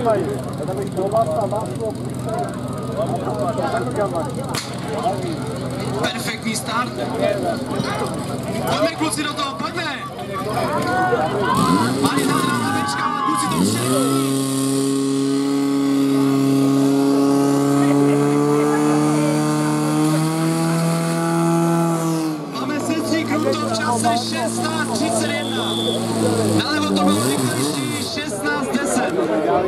Perfektní start. Pojďme kluci do toho, pojďme. Malý zadrá hlavička, ale kluci to všechno. Máme sestří kruto v čase 16:31. Nalevo to bylo rychlejší 16:10.